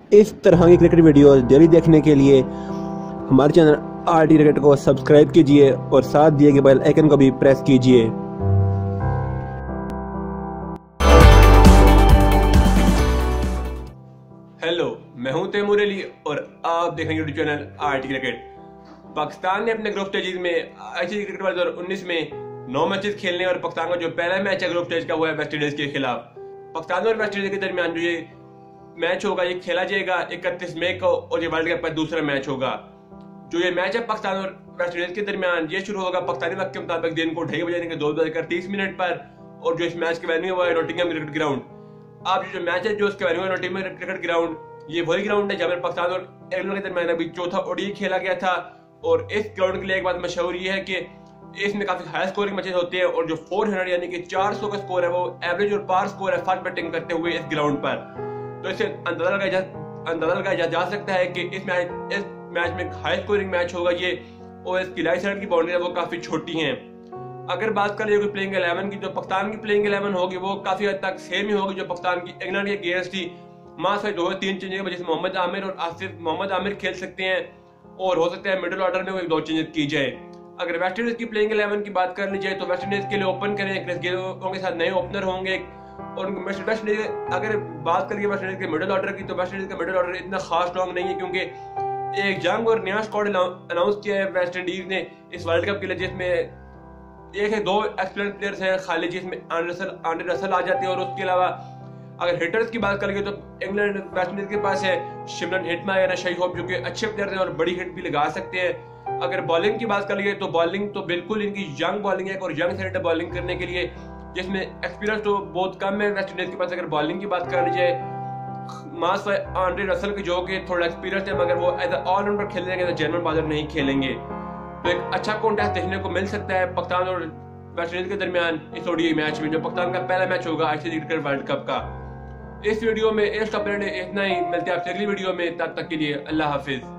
इस तरह की क्रिकेट वीडियो डेली देखने के लिए हमारे चैनल आरटी क्रिकेट को सब्सक्राइब कीजिए और साथ दिए गए बेल आइकन को भी प्रेस कीजिए। हेलो, मैं हूं तैमूर अली और आप देख रहे हैं YouTube channel RT cricket. Pakistan ने अपने ग्रुप स्टेजेस में आईसीसी क्रिकेट वर्ल्ड 2019 में 9 मैचेस खेलने और पाकिस्तान का जो पहला मैच है ग्रुप स्टेज का वो है वेस्ट इंडीज के खिलाफ। पाकिस्तान और वेस्ट इंडीज के दरमियान जो ये मैच होगा ये खेला जाएगा 31 मई को और ये वर्ल्ड कप का दूसरा मैच होगा। जो ये मैच है पाकिस्तान और वेस्ट इंडीज के दरमियान ये शुरू होगा पाकिस्तानी वक्त के मुताबिक दिन को 2:30 बजे के 2:30 पर और जो इस मैच के वेन्यू है नॉटिंघम क्रिकेट ग्राउंड। अब जो मैच है जो इसका वेन्यू है नॉटिंघम क्रिकेट ग्राउंड, ये वही ग्राउंड है जहाँ पर पाकिस्तान और इंग्लैंड के दरमियान अभी चौथा ओडीआई खेला गया था। और इस ग्राउंड के लिए एक बात मशहूर ये है कि इसमें काफी हाई स्कोरिंग मैचेस होते हैं और जो 400 यानी कि 400 का स्कोर है वो एवरेज और पार स्कोर है फास्ट बैटिंग करते हुए इस ग्राउंड पर। तो इससे अंदाजा लगाया जा सकता है कि इस मैच में हाई स्कोरिंग मैच होगा ये और इसकी राइट साइड की बाउंड्री है वो काफी छोटी हैं। अगर बात करें जो प्लेइंग 11 की, जो पाकिस्तान की प्लेइंग 11 होगी वो काफी हद तक सेम ही होगी जो पाकिस्तान की इंग्लैंड के अगेंस्ट थी। मात्र 2-3 चेंजेस की वजह से मोहम्मद आमिर और आसिफ मोहम्मद आमिर खेल सकते हैं और हो सकता है मिडिल ऑर्डर में कोई 2 चेंजेस की जाए। अगर वेस्ट इंडीज की प्लेइंग 11 की बात कर ली जाए तो वेस्ट इंडीज के लिए ओपन करें क्रिस गेल के साथ नए ओपनर होंगे। और वेस्ट इंडीज अगर बात करें वेस्ट इंडीज के मिडिल ऑर्डर की तो वेस्ट इंडीज का मिडिल ऑर्डर इतना खास स्ट्रॉन्ग नहीं है क्योंकि एक जंग और नया स्क्वाड अनाउंस किया है वेस्ट इंडीज ने इस वर्ल्ड कप के लिए, जिसमें एक है 2 एक्सपीरियंस प्लेयर्स हैं खाली, जिसमें आंड्रे रसल आ जाते हैं। और उसके अलावा अगर हिटर्स की बात करेंगे तो इंग्लैंड वेस्ट इंडीज के पास है शिमरन हिटमायर, शाही होप जो कि अच्छे प्लेयर हैं और बड़ी हिट भी लगा सकते हैं। अगर बॉलिंग की बात करेंगे तो बॉलिंग तो बिल्कुल इनकी यंग बॉलिंग है और यंग सेट बॉलिंग करने के लिए, जिसमें एक्सपीरियंस तो बहुत कम है वेस्ट इंडीज के पास। अगर बॉलिंग की बात कर ली जाए मास आंड्रे रसल की जो कि थोड़ा एक्सपीरियंस है मगर वो एज ऑलराउंडर खेलेंगे तो जनरल बॉलर नहीं खेलेंगे। तो एक अच्छा कॉन्टेस्ट देखने को मिल सकता है पाकिस्तान और वेस्ट इंडीज के दरमियान इस ओडीआई मैच में जो पाकिस्तान का पहला मैच होगा आईसीसी क्रिकेट वर्ल्ड कप का। इस वीडियो में इस टॉपिक इतना ही, मिलते हैं आपसे अगली वीडियो में, तब तक के लिए अल्लाह हाफिज।